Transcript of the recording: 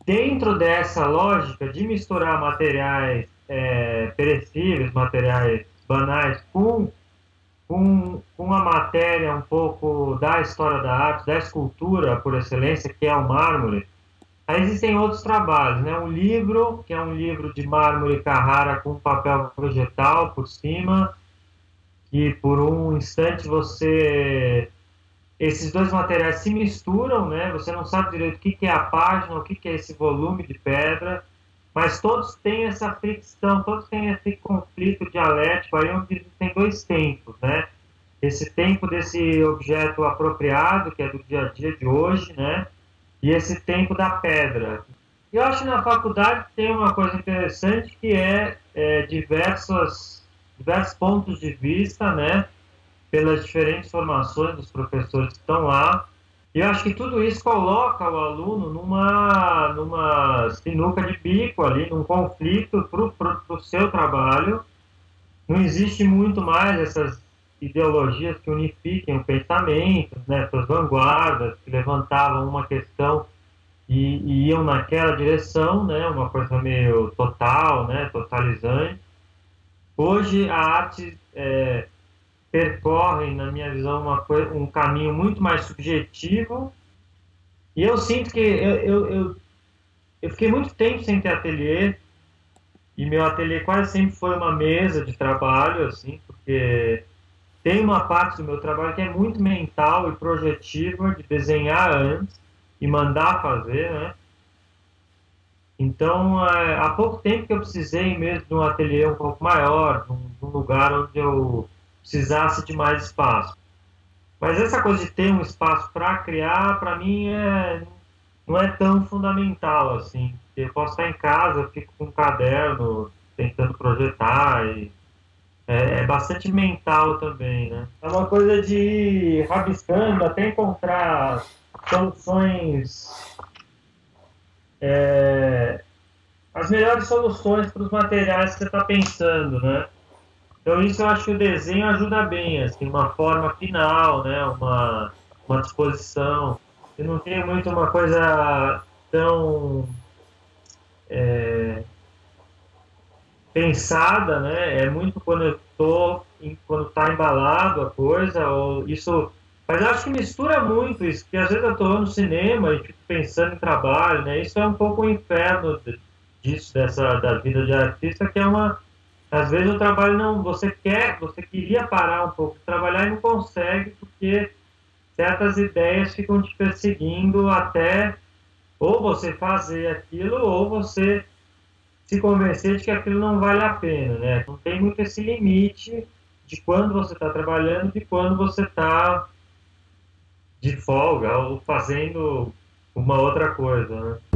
dentro dessa lógica de misturar materiais perecíveis, materiais banais, com a matéria um pouco da história da arte, da escultura por excelência, que é o mármore, aí existem outros trabalhos, né? Um livro, que é um livro de mármore Carrara com papel vegetal por cima, que por um instante esses dois materiais se misturam, né? Você não sabe direito o que que é a página, o que que é esse volume de pedra, mas todos têm essa fricção, todos têm esse conflito dialético aí onde tem dois tempos, né? Esse tempo desse objeto apropriado, que é do dia a dia de hoje, né? E esse tempo da pedra. Eu acho que na faculdade tem uma coisa interessante que é diversos pontos de vista, né? Pelas diferentes formações dos professores que estão lá. E eu acho que tudo isso coloca o aluno numa sinuca de bico ali, num conflito para o seu trabalho. Não existe muito mais essas ideologias que unifiquem o pensamento, né, essas vanguardas que levantavam uma questão e iam naquela direção, né, uma coisa meio total, né, totalizante. Hoje a arte percorre, na minha visão, um caminho muito mais subjetivo e eu sinto que eu fiquei muito tempo sem ter ateliê e meu ateliê quase sempre foi uma mesa de trabalho, assim, porque tem uma parte do meu trabalho que é muito mental e projetiva, de desenhar antes e mandar fazer, né? Então, há pouco tempo que eu precisei mesmo de um ateliê um pouco maior, de um lugar onde eu precisasse de mais espaço. Mas essa coisa de ter um espaço para criar, para mim, não é tão fundamental assim. Eu posso estar em casa, eu fico com um caderno tentando projetar e é bastante mental também, né? É uma coisa de ir rabiscando até encontrar soluções, as melhores soluções para os materiais que você está pensando, né? Então isso eu acho que o desenho ajuda bem, assim, uma forma final, né? Uma disposição. Eu não tenho muito uma coisa tão pensada, né? É muito quando quando está embalado a coisa, ou isso. Mas eu acho que mistura muito isso, porque às vezes eu estou no cinema e fico pensando em trabalho, né? Isso é um pouco o inferno disso, da vida de artista, que é uma. Às vezes o trabalho não. Você queria parar um pouco de trabalhar e não consegue, porque certas ideias ficam te perseguindo até ou você fazer aquilo, ou você se convencer de que aquilo não vale a pena, né? Não tem muito esse limite de quando você está trabalhando, de quando você está de folga ou fazendo uma outra coisa, né?